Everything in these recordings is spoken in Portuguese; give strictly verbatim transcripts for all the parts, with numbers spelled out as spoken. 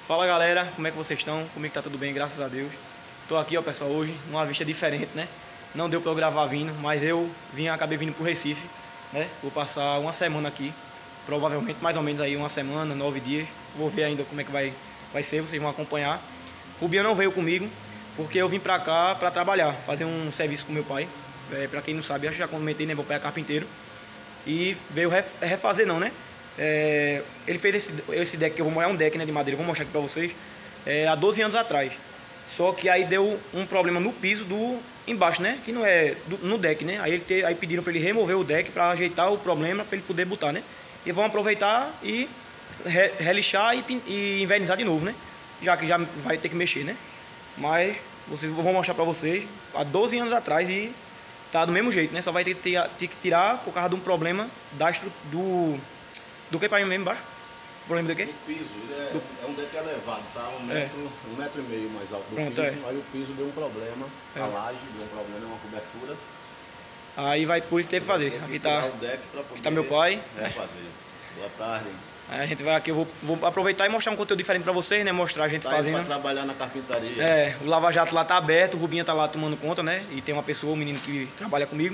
Fala galera, como é que vocês estão? Comigo tá tudo bem, graças a Deus. Tô aqui, ó pessoal, hoje numa vista diferente, né? Não deu pra eu gravar vindo, mas eu vim, acabei vindo pro Recife, né? Vou passar uma semana aqui, provavelmente mais ou menos aí uma semana, nove dias. Vou ver ainda como é que vai, vai ser, vocês vão acompanhar. Rubinho não veio comigo, porque eu vim pra cá pra trabalhar, fazer um serviço com meu pai. É, pra quem não sabe, eu já comentei, né? Meu pai é carpinteiro. E veio refazer não, né? É, ele fez esse, esse deck, que eu vou mostrar um deck, né, de madeira, vou mostrar aqui pra vocês, é, há doze anos atrás. Só que aí deu um problema no piso do embaixo, né? Que não é do, no deck, né? Aí, ele te, aí pediram pra ele remover o deck pra ajeitar o problema, pra ele poder botar, né? E vão aproveitar e re, relixar e, e invernizar de novo, né? Já que já vai ter que mexer, né? Mas vocês vou mostrar pra vocês há doze anos atrás e tá do mesmo jeito, né? Só vai ter, ter, ter que tirar por causa de um problema da do do que para mim mesmo embaixo? O problema do quê? O piso, ele é, do... é um deck elevado, tá? Um metro, é. um metro e meio mais alto do Pronto, piso. É. Aí o piso deu um problema, É. a laje deu um problema, uma cobertura. Aí vai por isso teve que fazer. Aqui tá, o deck pra poder aqui tá meu pai. É, fazer. Boa tarde. Aí a gente vai aqui, eu vou, vou aproveitar e mostrar um conteúdo diferente para vocês, né? Mostrar a gente tá fazendo. Pra trabalhar na carpintaria. É, o Lava Jato lá tá aberto, o Rubinho tá lá tomando conta, né? E tem uma pessoa, um menino que trabalha comigo.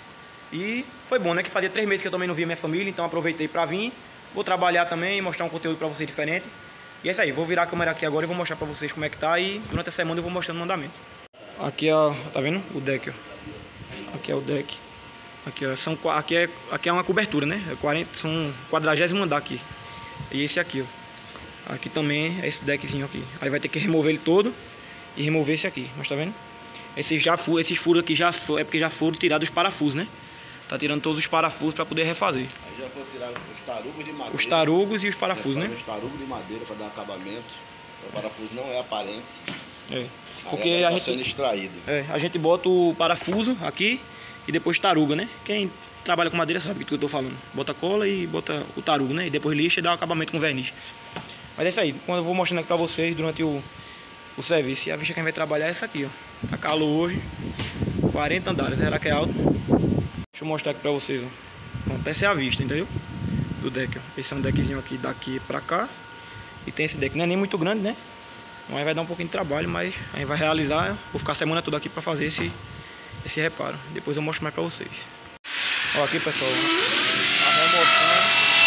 E foi bom, né? Que fazia três meses que eu também não via minha família, então aproveitei para vir. Vou trabalhar também, mostrar um conteúdo para vocês diferente. E é isso aí, vou virar a câmera aqui agora e vou mostrar para vocês como é que tá. E durante a semana eu vou mostrando o mandamento. Aqui, ó, tá vendo? O deck, ó. Aqui é o deck. Aqui, ó, são, aqui, é, aqui é uma cobertura, né? É quarenta, são quadragésimo andar aqui. E esse aqui, ó. Aqui também é esse deckzinho aqui. Aí vai ter que remover ele todo e remover esse aqui. Mas tá vendo? Esses, já, esses furos aqui já é porque já foram tirados os parafusos, né? Tá tirando todos os parafusos para poder refazer. Aí já foi tirar os tarugos de madeira. Os tarugos e os parafusos, né? Os tarugos de madeira para dar acabamento. O parafuso não é aparente. É. Porque aí a tá gente sendo extraído. É, a gente bota o parafuso aqui e depois taruga, né? Quem trabalha com madeira sabe o que eu tô falando. Bota cola e bota o tarugo, né? E depois lixa e dá o acabamento com verniz. Mas é isso aí. Quando eu vou mostrando aqui para vocês durante o, o serviço. E a vista que a gente vai trabalhar é essa aqui, ó. Tá calor hoje. quarenta andares. Será que é alto? Deixa eu mostrar aqui pra vocês, ó. Pronto, essa é a vista, entendeu? Do deck, ó. Esse é um deckzinho aqui daqui pra cá. E tem esse deck, não é nem muito grande, né? Mas vai dar um pouquinho de trabalho, mas a gente vai realizar. Vou ficar a semana toda aqui pra fazer esse, esse reparo. Depois eu mostro mais pra vocês. Ó, aqui pessoal, a remoção.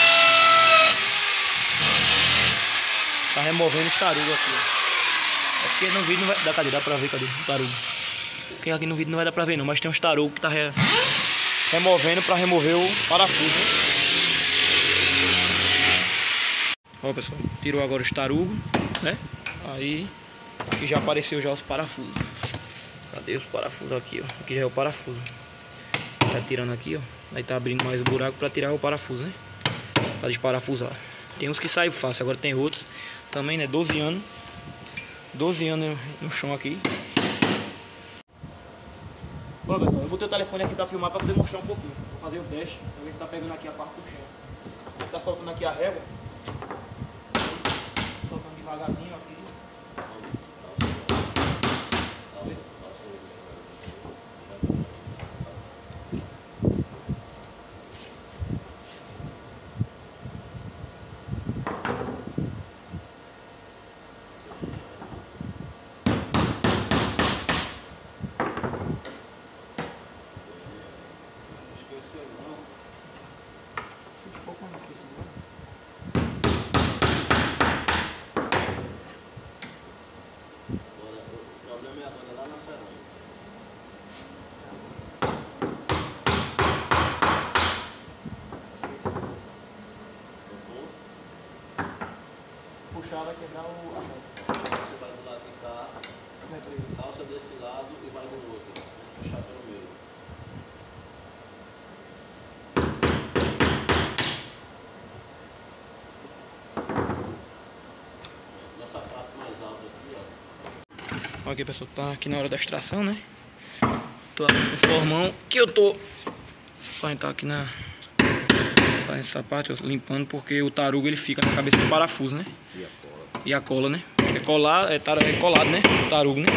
Tá removendo os tarugos aqui, ó. É porque no vídeo não vai dar, cadê? Dá pra ver, cadê o tarugo? Porque aqui no vídeo não vai dar pra ver não, mas tem uns tarugos que tá re... removendo para remover o parafuso. Ó pessoal, tirou agora os tarugos, né? Aí aqui já apareceu já os parafusos. Cadê os parafusos aqui, ó? Aqui já é o parafuso. Tá tirando aqui, ó. Aí tá abrindo mais o buraco para tirar o parafuso, né? Para desparafusar. Tem uns que saem fácil, agora tem outros também, né? doze anos. doze anos no chão aqui. Bom pessoal, eu botei o telefone aqui pra filmar pra poder mostrar um pouquinho. Vou fazer o teste, pra ver se tá pegando aqui a parte do chão. Tá soltando aqui a régua. Soltando devagarzinho aqui. Puxar vai quebrar o a roda. Você vai do lado de cá, calça desse lado e vai do outro. Puxar pelo meio. Nessa parte mais alta aqui, ó. Ó, aqui pessoal, tá aqui na hora da extração, né? Tô aqui com o formão que eu tô fazendo tá aqui na fazendo essa parte, ó, limpando porque o tarugo ele fica na cabeça do parafuso, né? E a cola. E a cola, né? É, colar, é, tar, é colado, né? O tarugo, né?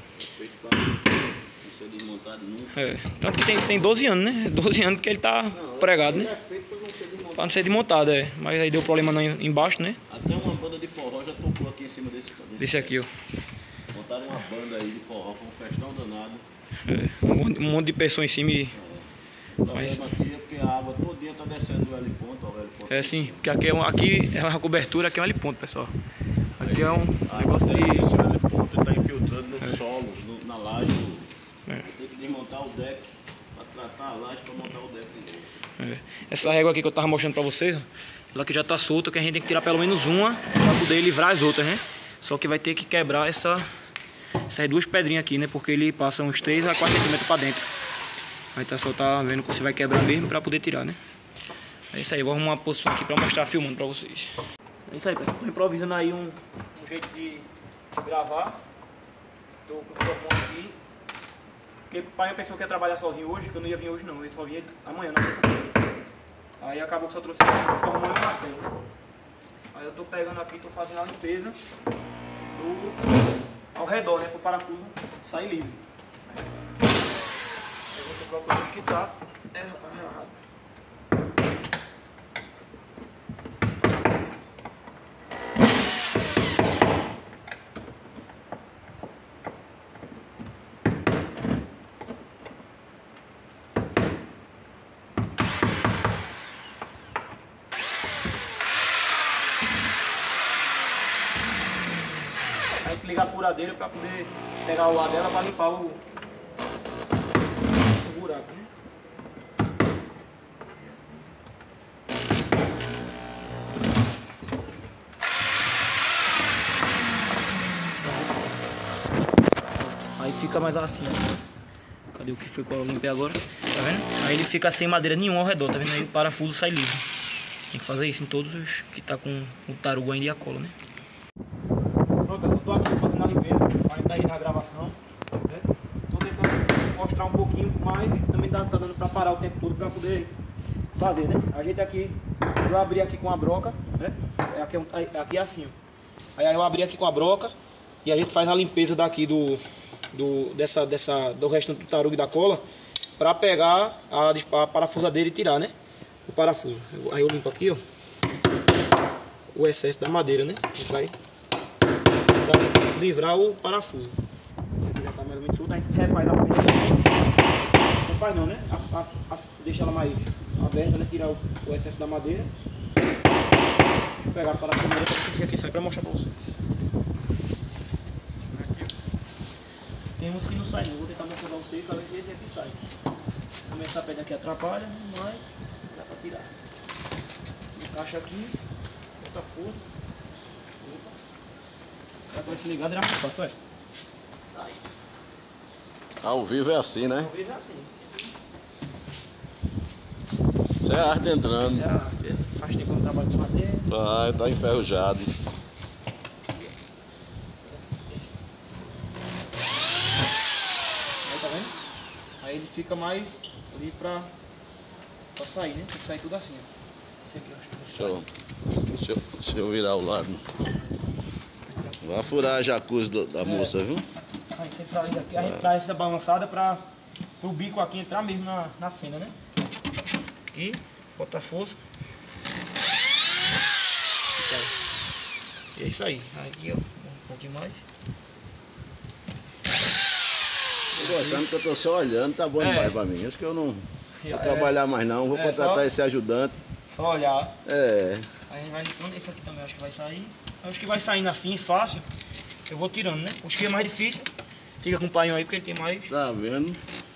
Não ser desmontado nunca. É. Tanto que tem, tem doze anos, né? doze anos que ele tá não, pregado, ele né? É feito pra não ser desmontado. Pra não ser desmontado, é. Mas aí deu problema lá embaixo, né? Até uma banda banda de forró já tocou aqui em cima desse... Desse, desse aqui, ó. Montaram uma banda aí de forró, foi um festão danado. É, um, monte, um monte de pessoas em cima e... É. O problema aqui é porque a água todinha tá descendo do heliponto, ó, o heliponto. É sim, porque aqui é, um, aqui é uma cobertura, aqui é um heliponto, pessoal. Aqui é um a negócio de... Esse heliponto está infiltrando no É. solo, no, na laje. É. Tem que desmontar o deck, para tratar a laje, para montar o deck novo. É. Essa régua aqui que eu tava mostrando pra vocês, ó, ela que já tá solta, que a gente tem que tirar pelo menos uma pra poder livrar as outras, né? Só que vai ter que quebrar essa, essas duas pedrinhas aqui, né? Porque ele passa uns três a quatro centímetros pra dentro. Aí tá só tá vendo que você vai quebrar mesmo pra poder tirar, né? É isso aí, vou arrumar uma posição aqui pra mostrar filmando pra vocês. É isso aí, pessoal. Tô improvisando aí um, um jeito de gravar. Tô com o formão aqui. Porque o pai pensou que ia trabalhar sozinho hoje, que eu não ia vir hoje não. Eu só vinha amanhã, na terça-feira. Aí acabou que só trouxe o formão e o martelo. Aí eu tô pegando aqui, tô fazendo a limpeza do, ao redor, né? Pro parafuso sair livre. Eu vou procurar o que tá errado. Aí tem que ligar a furadeira para poder pegar o ar dela para limpar o, o buraco, né? Aí fica mais assim, ó. Cadê o que foi que eu limpei agora? Tá vendo? Aí ele fica sem madeira nenhuma ao redor, tá vendo? Aí o parafuso sai livre. Tem que fazer isso em todos os que tá com o tarugo ainda e a cola, né? Pronto, pessoal, tô aqui fazendo a limpeza, para estar aí na gravação, né? Tô tentando mostrar um pouquinho, mas também tá, tá dando para parar o tempo todo para poder fazer, né? A gente aqui, eu abri aqui com a broca, né? Aqui é, aqui é assim, ó. Aí eu abri aqui com a broca e a gente faz a limpeza daqui do, do, dessa, dessa, do restante do tarugo e da cola para pegar a, a parafusadeira e tirar, né? O parafuso. Aí eu limpo aqui, ó, o excesso da madeira, né? Que vai para livrar o parafuso. Já tá mais ou menos tudo, a gente refaz a frente. Não faz não, né? A, a, a, deixa ela mais aberta, né? Tirar o, o excesso da madeira. Deixa eu pegar a parafusadeira para você aqui sai para mostrar para vocês. Tem uns que não saem, não vou tentar mostrar para vocês para ver se esse aqui sai. Começar a pedra aqui atrapalha, mas dá para tirar. Encaixa aqui, bota força. Agora se ligado era mais fácil, olha. Sai. Ao vivo é assim, né? Ao vivo é assim. Isso é arte entrando. É arte. Faz tempo que eu não trabalho com madeira. Vai, tá enferrujado. Aí tá vendo? Aí ele fica mais livre pra, pra sair, né? Tem que sair tudo assim, ó. Esse aqui, ó. Deixa eu, deixa eu, deixa eu virar o lado. Vai furar a jacuzzi do, da é. moça, viu? Aí centraliza aqui, a gente dá essa balançada para o bico aqui entrar mesmo na, na fenda, né? Aqui, bota força. E é isso aí. Aqui, ó, um pouquinho mais. Tô gostando que eu tô só olhando, tá bom é. demais pra mim. Acho que eu não vou é. trabalhar mais não, vou é, contratar só, esse ajudante. Só olhar. É. Aí a gente vai limpando, esse aqui também acho que vai sair. Acho que vai saindo assim, fácil. Eu vou tirando, né? Os que é mais difícil, fica com o painho aí porque ele tem mais. Tá vendo?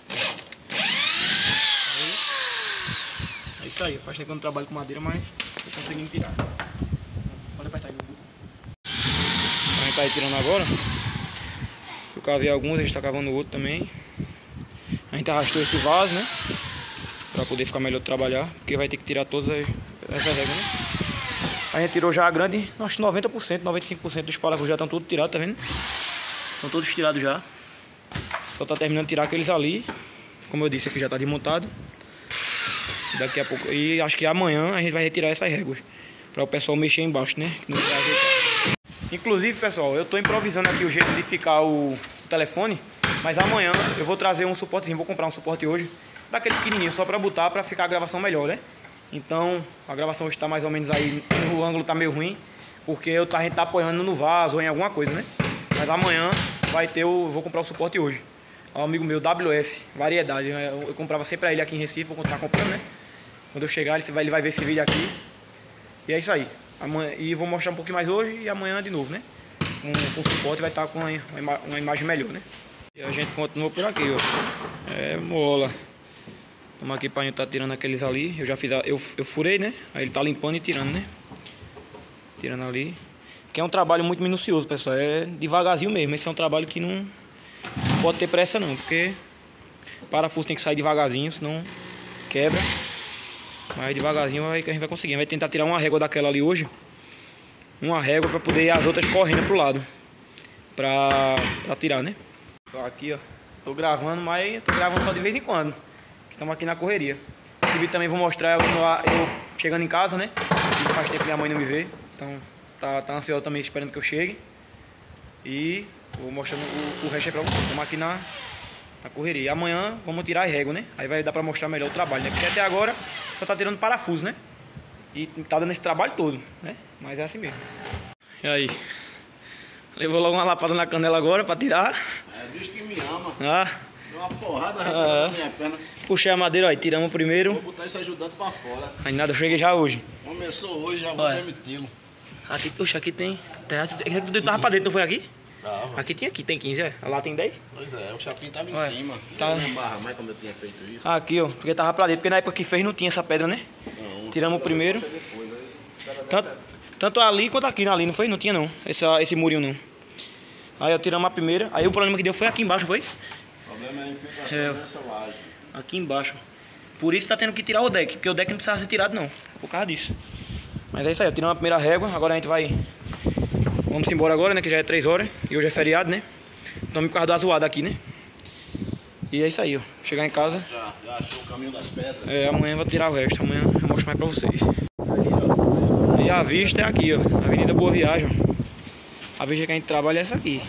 Aí, é isso aí, faz tempo que eu não trabalho com madeira, mas tô conseguindo tirar. Pode apertar aí no botão. A gente tá aí tirando agora. Eu cavei alguns, a gente tá cavando o outro também. A gente arrastou esse vaso, né? Pra poder ficar melhor de trabalhar, porque vai ter que tirar todas as, essas regras, né? A gente tirou já a grande, acho que noventa por cento, noventa e cinco por cento dos parafusos já estão todos tirados, tá vendo? Estão todos tirados já. Só tá terminando de tirar aqueles ali. Como eu disse, aqui já tá desmontado. Daqui a pouco, e acho que amanhã a gente vai retirar essas réguas para o pessoal mexer embaixo, né? Não vai ajeitar. Inclusive, pessoal, eu tô improvisando aqui o jeito de ficar o, o telefone, mas amanhã eu vou trazer um suportezinho, vou comprar um suporte hoje, daquele pequenininho, só para botar, para ficar a gravação melhor, né? Então, a gravação hoje está mais ou menos aí, o ângulo está meio ruim, porque eu, a gente tá apoiando no vaso ou em alguma coisa, né? Mas amanhã vai ter o... vou comprar o suporte hoje. É um amigo meu, W S, variedade. Eu, eu comprava sempre pra ele aqui em Recife, vou continuar comprando, né? Quando eu chegar, ele vai, ele vai ver esse vídeo aqui. E é isso aí. Amanhã, e vou mostrar um pouquinho mais hoje e amanhã de novo, né? Com, com o suporte vai estar com uma, uma, uma imagem melhor, né? E a gente continua por aqui, ó. É mola. Estamos aqui para tá tirando aqueles ali. Eu já fiz, a, eu, eu furei, né? Aí ele tá limpando e tirando, né? Tirando ali. Que é um trabalho muito minucioso, pessoal. É devagarzinho mesmo. Esse é um trabalho que não, não pode ter pressa não, porque o parafuso tem que sair devagarzinho, senão quebra. Mas devagarzinho vai, que a gente vai conseguir. Vai tentar tirar uma régua daquela ali hoje. Uma régua para poder ir as outras correndo pro lado. Pra, pra tirar, né? Tô aqui, ó. Tô gravando, mas tô gravando só de vez em quando. Estamos aqui na correria. Esse vídeo também vou mostrar eu, eu chegando em casa, né? Faz tempo que minha mãe não me vê. Então tá, tá ansioso também esperando que eu chegue. E vou mostrando o, o resto aí pra vocês. Estamos aqui na, na correria. E amanhã vamos tirar a régua, né? Aí vai dar pra mostrar melhor o trabalho, né? Porque até agora só tá tirando parafuso, né? E tá dando esse trabalho todo, né? Mas é assim mesmo. E aí? Levou logo uma lapada na canela agora pra tirar. É bicho que me ama. Ah. Deu uma porrada ah. na minha perna. Puxei a madeira, ó, tiramos o primeiro. Vou botar esse ajudante pra fora. Aí nada, eu cheguei já hoje. Começou hoje, já vou demiti-lo. Aqui, puxa, aqui tem... Tu tava pra dentro, não foi aqui? Tava. Aqui tem aqui, tem quinze, é? Lá tem dez? Pois é, o chapinho tava em Ué, cima. tá... Não barra mais como eu tinha feito isso. Aqui, ó, porque tava pra dentro, porque na época que fez não tinha essa pedra, né? Não, tiramos o primeiro. Depois, tanto, tanto ali quanto aqui, ali, não foi? Não tinha não, essa, esse murinho não. Aí eu tiramos a primeira, aí o problema que deu foi aqui embaixo, foi? O problema é a infiltração é, dessa laje. Aqui embaixo. Por isso tá tendo que tirar o deck, porque o deck não precisava ser tirado não, por causa disso. Mas é isso aí, eu tiramos a primeira régua, agora a gente vai... Vamos embora agora, né, que já é três horas, e hoje é feriado, né? Estamos por causa do azoado aqui, né? E é isso aí, ó. Chegar em casa... Já, já achou o caminho das pedras? É, amanhã eu vou tirar o resto, amanhã eu mostro mais pra vocês. E a vista é aqui, ó, Avenida Boa Viagem. A vista que a gente trabalha é essa aqui.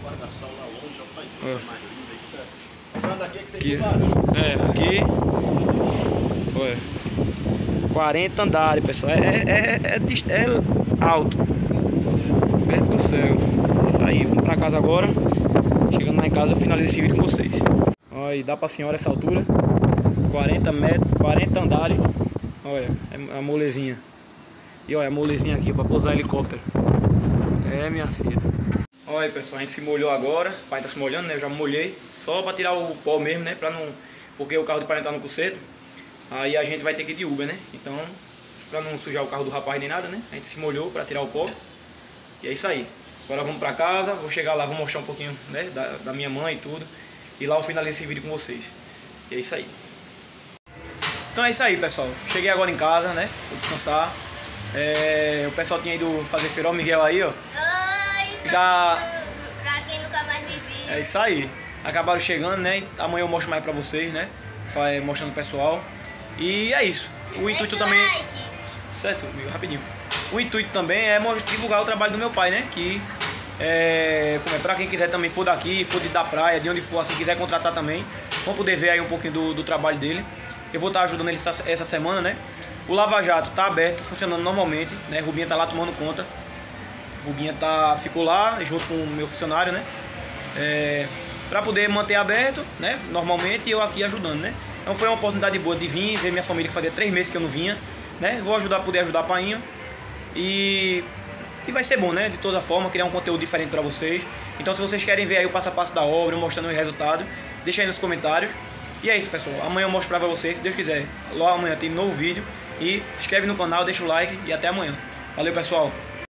Aqui, é, aqui, olha, quarenta andares, pessoal, é, é, é, é, é alto, perto do céu. Isso aí, vamos pra casa agora. Chegando lá em casa eu finalizo esse vídeo com vocês. Olha, e dá pra senhora essa altura, quarenta metros, quarenta andares. Olha, é a molezinha. E olha a molezinha aqui pra pousar helicóptero. É, minha filha. Olha aí, pessoal, a gente se molhou agora. O pai tá se molhando, né? Eu já me molhei. Só pra tirar o pó mesmo, né? Pra não... Porque o carro do pai tá no conserto. Aí a gente vai ter que ir de Uber, né? Então, pra não sujar o carro do rapaz nem nada, né? A gente se molhou pra tirar o pó. E é isso aí. Agora vamos pra casa. Vou chegar lá, vou mostrar um pouquinho, né? Da, da minha mãe e tudo. E lá eu finalizo esse vídeo com vocês. E é isso aí. Então é isso aí, pessoal. Cheguei agora em casa, né? Vou descansar. É, o pessoal tinha ido fazer feira, o Miguel aí, ó. Oi, já... pra quem nunca mais me viu. É isso aí. Acabaram chegando, né? Amanhã eu mostro mais pra vocês, né? Mostrando o pessoal. E é isso. O Deixa intuito o também... like. Certo, amigo, rapidinho. O intuito também é divulgar o trabalho do meu pai, né? Que é, como é pra quem quiser também for daqui, for de da praia, de onde for, assim, quiser contratar também, vão poder ver aí um pouquinho do, do trabalho dele. Eu vou estar ajudando ele essa, essa semana, né? O Lava Jato tá aberto, funcionando normalmente, né? Rubinha tá lá tomando conta. Rubinha tá, ficou lá junto com o meu funcionário, né? É, pra poder manter aberto, né? Normalmente, e eu aqui ajudando, né? Então foi uma oportunidade boa de vir, ver minha família, que fazia três meses que eu não vinha, né? Vou ajudar, poder ajudar a Painho. E, e vai ser bom, né? De toda forma, criar um conteúdo diferente pra vocês. Então se vocês querem ver aí o passo a passo da obra, mostrando o resultado, deixa aí nos comentários. E é isso, pessoal. Amanhã eu mostro pra vocês, se Deus quiser. Lá amanhã tem novo vídeo. E inscreve no canal, deixa o like e até amanhã. Valeu, pessoal.